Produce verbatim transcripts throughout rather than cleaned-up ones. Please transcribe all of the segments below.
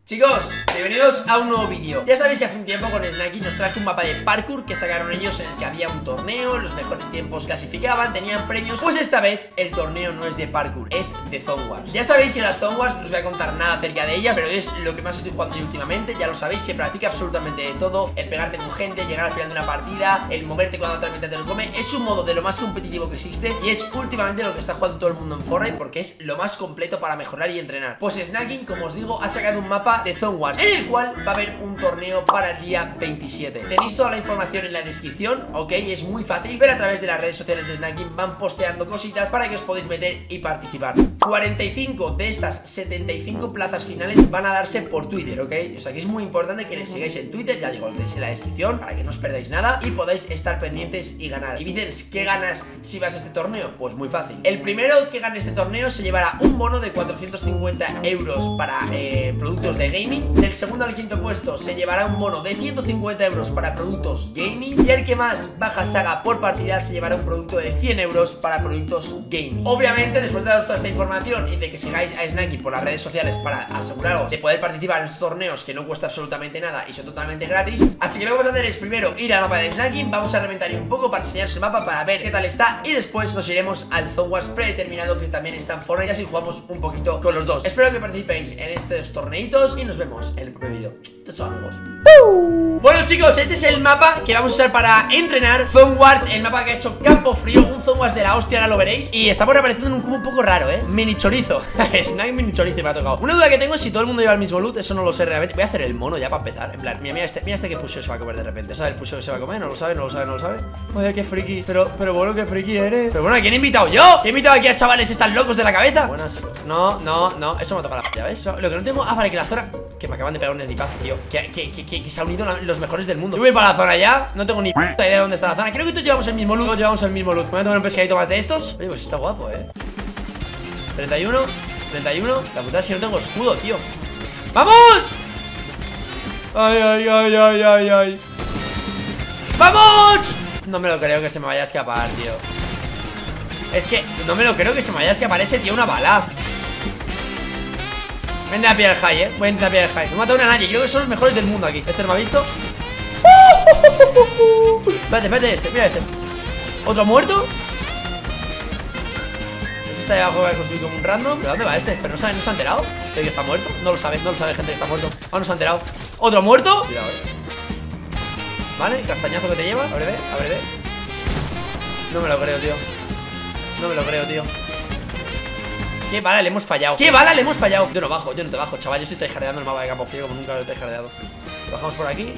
Chicos, bienvenidos a un nuevo vídeo. Ya sabéis que hace un tiempo con Snacky nos traje un mapa de parkour que sacaron ellos en el que había un torneo, los mejores tiempos clasificaban, tenían premios. Pues esta vez el torneo no es de parkour, es de Zone Wars. Ya sabéis que las Zone Wars no os voy a contar nada acerca de ellas, pero es lo que más estoy jugando yo últimamente. Ya lo sabéis, se practica absolutamente de todo. El pegarte con gente, llegar al final de una partida, el moverte cuando otra mitad te lo come. Es un modo de lo más competitivo que existe y es últimamente lo que está jugando todo el mundo en Fortnite porque es lo más completo para mejorar y entrenar. Pues Snacky, como os digo, ha sacado un mapa de Zone Wars, en el cual va a haber un torneo para el día veintisiete. Tenéis toda la información en la descripción, ok, es muy fácil, pero a través de las redes sociales de Snacky van posteando cositas para que os podáis meter y participar. Cuarenta y cinco de estas setenta y cinco plazas finales van a darse por Twitter, ok, o sea que es muy importante que les sigáis en Twitter, ya digo, lo tenéis en la descripción para que no os perdáis nada y podáis estar pendientes y ganar. Y Vicens, ¿qué ganas si vas a este torneo? Pues muy fácil. El primero que gane este torneo se llevará un bono de cuatrocientos cincuenta euros para eh, productos de gaming. Del segundo al quinto puesto se llevará un bono de ciento cincuenta euros para productos gaming. Y el que más baja saga por partida se llevará un producto de cien euros para productos gaming. Obviamente, después de daros toda esta información y de que sigáis a Snacky por las redes sociales para aseguraros de poder participar en estos torneos que no cuesta absolutamente nada y son totalmente gratis, así que lo que vamos a hacer es primero ir al mapa de Snacky, vamos a reventar un poco para enseñaros el mapa para ver qué tal está y después nos iremos al Zone Wars predeterminado que también está en Fortnite y así jugamos un poquito con los dos. Espero que participéis en estos torneitos y nos vemos en el propio vídeo. Estos son amigos. uh. Bueno chicos, este es el mapa que vamos a usar para entrenar. Zone Wars, el mapa que ha hecho Campo Frío, un Zone Wars de la hostia, ahora lo veréis. Y está por apareciendo en un cubo un poco raro, eh. Mini chorizo. Snack mini chorizo me ha tocado. Una duda que tengo es si todo el mundo lleva el mismo loot, eso no lo sé realmente. Voy a hacer el mono ya para empezar. En plan, mira, mira este, mira este que puso se va a comer de repente. ¿Sabe el puso que se va a comer? No lo sabe, no lo sabe, no lo sabe. Oye, qué friki. Pero, pero bueno, qué friki eres. Pero bueno, ¿a quién he invitado yo? ¿He invitado aquí a chavales están locos de la cabeza? Buenas. No, no, no, eso me toca la polla, ¿ves? Lo que no tengo. Ah, vale, que la zona. Que me acaban de pegar un snipazo, tío. Que, que, que, que, que se han unido los mejores del mundo. Yo voy para la zona ya. No tengo ni puta idea de dónde está la zona. Creo que todos llevamos el mismo loot. Todos llevamos el mismo loot. Me voy a tomar un pescadito más de estos. Oye, pues está guapo, eh. treinta y uno, treinta y uno. La puta es que no tengo escudo, tío. ¡Vamos! Ay, ay, ay, ay, ay, ay. ¡Vamos! No me lo creo que se me vaya a escapar, tío. Es que no me lo creo que se me vaya a escapar ese tío una bala. Voy a intentar pillar el high, eh. Voy a intentar pillar el high. No he matado a nadie. Creo que son los mejores del mundo aquí. Este no me ha visto. Espérate, espérate, este. Mira este. ¿Otro muerto? Ese está ahí abajo. Voy a construir como un random. ¿Pero dónde va este? Pero no sabe, no se ha enterado. ¿De que está muerto? No lo sabe, no lo sabe gente que está muerto. Ah, no se ha enterado. ¿Otro muerto? Cuidado, eh. Vale, castañazo que te lleva. Abre, ve, abre, ve. No me lo creo, tío. No me lo creo, tío. ¿Qué bala le hemos fallado? ¿Qué bala le hemos fallado? Yo no bajo, yo no te bajo, chaval. Yo estoy tryhardeando el mapa de Campo Frío como nunca lo he tryhardeado. Lo bajamos por aquí.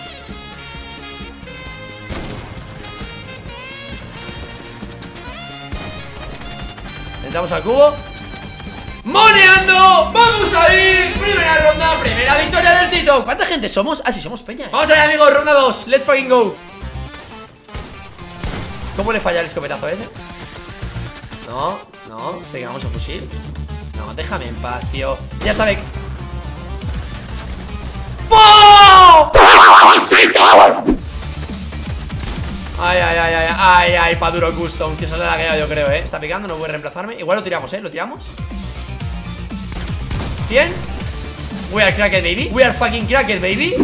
Entramos al cubo. ¡Moneando! ¡Vamos a ir! Primera ronda, primera victoria del Tito. ¿Cuánta gente somos? Ah, sí, somos peña, ¿eh? Vamos allá, amigos, ronda dos. Let's fucking go. ¿Cómo le falla el escopetazo ese? No, no, te quedamos el fusil. No, déjame en paz, tío. Ya sabe. ¡Oh! Ay, ay, ay, ay, ay, ay, pa' duro custom. Que se le ha lagueado, yo creo, eh. Está picando, no puede reemplazarme. Igual lo tiramos, eh, lo tiramos. Bien. We are cracked, baby. We are fucking cracked, baby.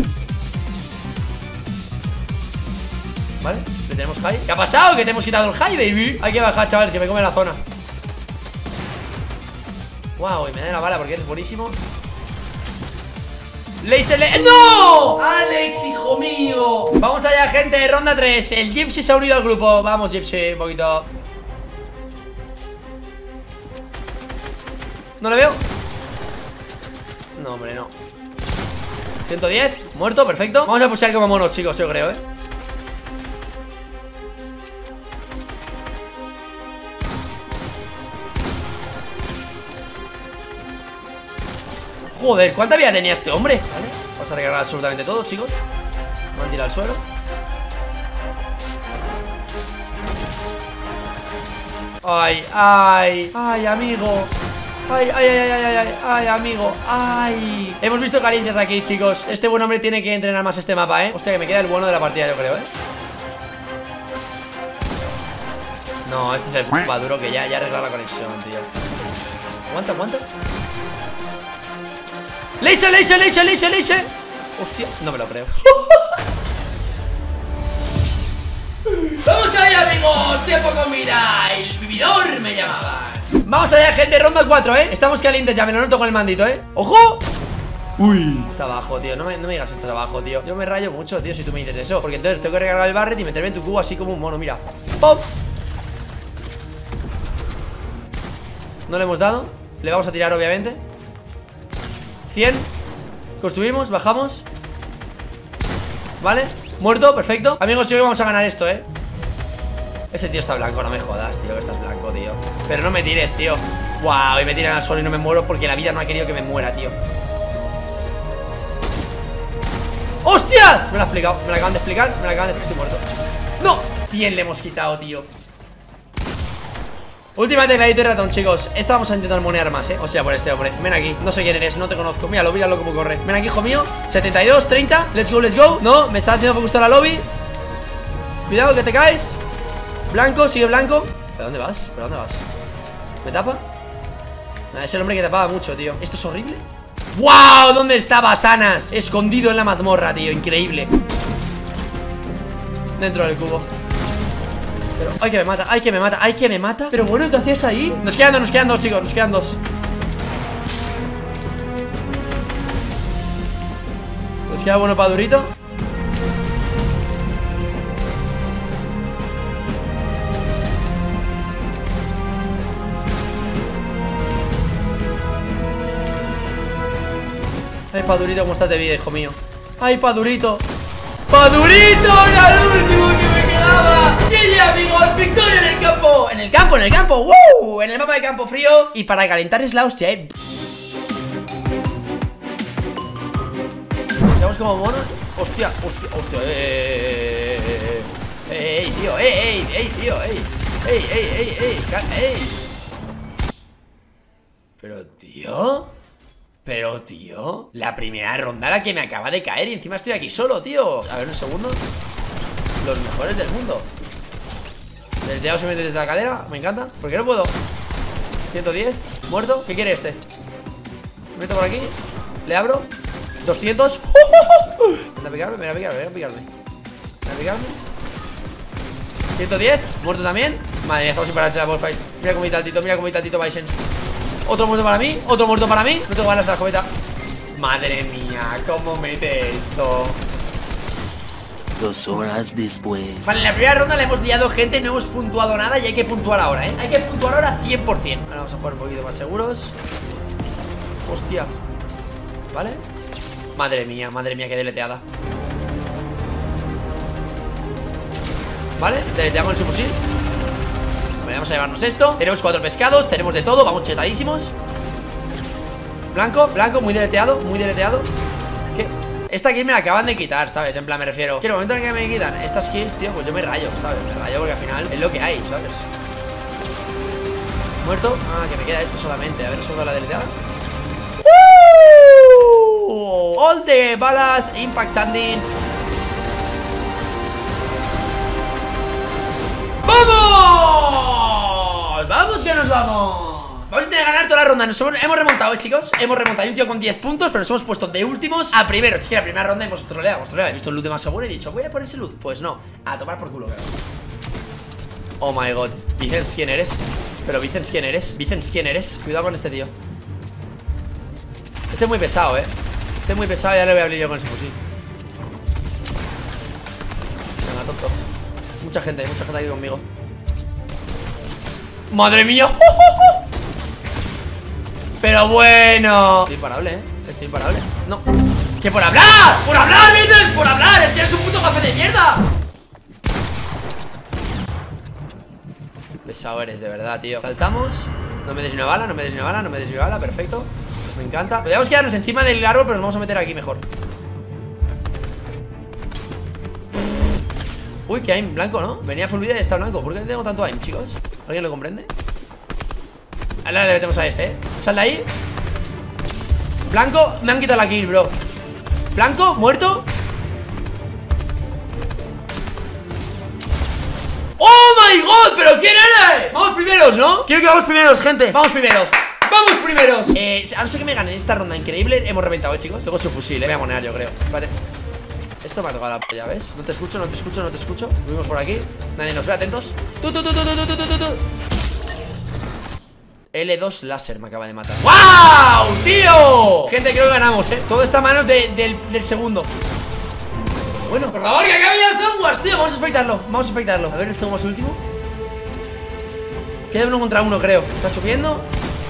Vale, le tenemos high. ¿Qué ha pasado? Que te hemos quitado el high, baby. Hay que bajar, chavales, que me come la zona. Wow, y me da la bala porque es buenísimo. Laser le... ¡No! ¡Alex, hijo mío! Vamos allá, gente, ronda tres. El Gypsy se ha unido al grupo. Vamos, Gypsy, un poquito. ¿No lo veo? No, hombre, no. ciento diez, muerto, perfecto. Vamos a pusear como monos, chicos, yo creo, eh. Joder, ¿cuánta vida tenía este hombre? Vale, vamos a recargar absolutamente todo, chicos. Vamos a tirar al suelo. Ay, ay, ay, amigo. Ay, ay, ay, ay, ay, ay, ay, amigo. Ay. Hemos visto caricias aquí, chicos. Este buen hombre tiene que entrenar más este mapa, eh. Hostia, que me queda el bueno de la partida, yo creo, eh. No, este es el p*** duro que ya, ya arregla la conexión, tío. Aguanta, aguanta. Leise, leise, leise, leise, leise. Hostia, no me lo creo. ¡Vamos allá, amigos! ¡Tiempo comida! El vividor me llamaban. Vamos allá, gente, ronda cuatro, ¿eh? Estamos calientes ya, me lo noto con el mandito, ¿eh? ¡Ojo! Uy, está abajo, tío, no me, no me digas que estás abajo, tío. Yo me rayo mucho, tío, si tú me dices eso. Porque entonces tengo que recargar el barret y meterme en tu cubo así como un mono, mira. ¡Pop! No le hemos dado. Le vamos a tirar, obviamente. Cien. Construimos, bajamos. Vale, muerto, perfecto. Amigos, yo creo que vamos a ganar esto, ¿eh? Ese tío está blanco, no me jodas, tío, que estás blanco, tío. Pero no me tires, tío. Wow, y me tiran al suelo y no me muero porque la vida no ha querido que me muera, tío. ¡Hostias! Me lo ha explicado, me lo acaban de explicar. Me lo acaban de explicar, estoy muerto. ¡No! cien le hemos quitado, tío. Última tecladito y ratón, chicos. Esta vamos a intentar monear más, eh. O sea, por este hombre. Ven aquí, no sé quién eres, no te conozco. Míralo, míralo como corre. Ven aquí, hijo mío. setenta y dos, treinta. Let's go, let's go. No, me está haciendo focus la lobby. Cuidado que te caes. Blanco, sigue blanco. ¿Pero dónde vas? ¿Pero dónde vas? ¿Me tapa? Nada, es el hombre que tapaba mucho, tío. Esto es horrible. ¡Wow! ¿Dónde estaba Sanas? Escondido en la mazmorra, tío. Increíble. Dentro del cubo. Pero, ay que me mata, ay que me mata, ay que me mata. Pero bueno, ¿qué hacías ahí? Nos quedan dos, nos quedan dos, chicos, nos quedan dos. Nos queda bueno para durito. Ay, Padurito, ¿cómo estás de vida, hijo mío? Ay, Padurito. ¡Padurito! ¡Era el último que me quedaba! ¡Sí, amigos! ¡Victoria en el campo! ¡En el campo, en el campo! ¡Woo! En el mapa de campo frío. Y para calentar es la hostia, eh. Seamos como monos. Hostia, hostia, hostia. ¡Eh! ¡Ey, tío! ¡Ey, ey, ey, tío! ¡Ey! ¡Ey, ey, ey, ey! ¡Ey! Pero, tío... Pero, tío, la primera ronda la que me acaba de caer y encima estoy aquí solo, tío. A ver, un segundo. Los mejores del mundo. El dedo se mete desde la cadera, me encanta. ¿Por qué no puedo? ciento diez, muerto. ¿Qué quiere este? Me meto por aquí, le abro. doscientos. Ven a picarme, ven a picarme, ven a picarme. Ven a picarme. ciento diez, muerto también. Madre mía, estamos sin pararse la boss fight. Mira cómo está el tito, mira cómo está el tito Bison. Otro muerto para mí, otro muerto para mí. No tengo ganas de la escopeta. Madre mía, ¿cómo mete esto? Dos horas después. Vale, en la primera ronda le hemos liado, gente. No hemos puntuado nada y hay que puntuar ahora, ¿eh? Hay que puntuar ahora cien por cien. Ahora vamos a jugar un poquito más seguros. Hostias. ¿Vale? Madre mía, madre mía, qué deleteada. Vale, deleteamos el subfusil. Vamos a llevarnos esto. Tenemos cuatro pescados, tenemos de todo, vamos chetadísimos. Blanco, blanco, muy deleteado, muy deleteado. ¿Qué? Esta kill me la acaban de quitar, ¿sabes? En plan, me refiero que el momento en el que me quitan estas kills, tío, pues yo me rayo, ¿sabes? Me rayo porque al final es lo que hay, ¿sabes? Muerto. Ah, que me queda esto solamente. A ver, eso de la deleteada. ¡Uh! All the balas impactanding. ¡Vamos! ¡Vamos que nos vamos! Vamos a intentar ganar toda la ronda. Nos hemos, hemos remontado, ¿eh, chicos? Hemos remontado. Hay un tío con diez puntos, pero nos hemos puesto de últimos a primero. Es que la primera ronda hemos troleado, hemos troleado. He visto el loot de más seguro y he dicho, voy a poner ese loot. Pues no, a tomar por culo, claro. Oh my god. Vicens, ¿quién eres? Pero Vicens, ¿quién eres? Vicens, ¿quién eres? Cuidado con este tío. Este es muy pesado, ¿eh? Este es muy pesado y ya le voy a abrir yo con ese fusil. Venga, tonto. Mucha gente, mucha gente aquí conmigo. ¡Madre mía! Pero bueno. Estoy imparable, ¿eh? Estoy imparable. No. ¿Qué por hablar? ¡Por hablar, Vicens! ¡Por hablar! ¡Es que eres un puto café de mierda! Pesado eres, de verdad, tío. Saltamos. No me des ni una bala, no me des ni una bala, no me des ni una bala. Perfecto. Me encanta. Podríamos quedarnos encima del árbol, pero nos vamos a meter aquí mejor. Uy, que aim blanco, ¿no? Venía full vida y está blanco. ¿Por qué tengo tanto aim, chicos? ¿Alguien lo comprende? Ahora le metemos a este, ¿eh? Sal de ahí. Blanco, me han quitado la kill, bro. Blanco, muerto. ¡Oh my god! ¿Pero quién eres? Vamos primeros, ¿no? Quiero que vamos primeros, gente. Vamos primeros. ¡Vamos primeros! Eh, a no ser que me ganen esta ronda increíble. Hemos reventado, eh, chicos. Tengo su fusil, eh. Voy a monear, yo creo. Vale. Esto me ha tocado la polla, ¿ves? No te escucho, no te escucho, no te escucho. Subimos por aquí. Nadie nos ve, atentos. Tú, tú, tú, tú, tú, tú, tú, tú. L dos láser me acaba de matar. ¡Wow! ¡Tío! Gente, creo que ganamos, ¿eh? Todo está a manos de, del, del segundo. Bueno, por favor, que acabe ya el Zone Wars, tío. Vamos a expectarlo, vamos a expectarlo. A ver, el Zone Wars último. Queda uno contra uno, creo. Está subiendo.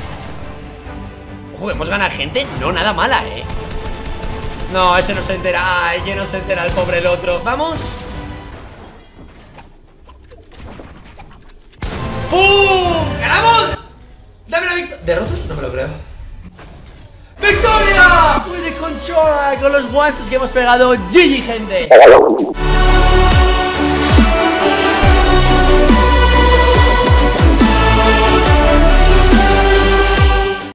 Ojo, hemos ganado gente. No, nada mala, ¿eh? No, ese no se entera. Ay, que no se entera el pobre el otro. Vamos. ¡Pum! ¡Ganamos! ¡Dame la victoria! ¿Derrotas? No me lo creo. ¡Victoria! With the controller, con los guantes que hemos pegado. G G, gente.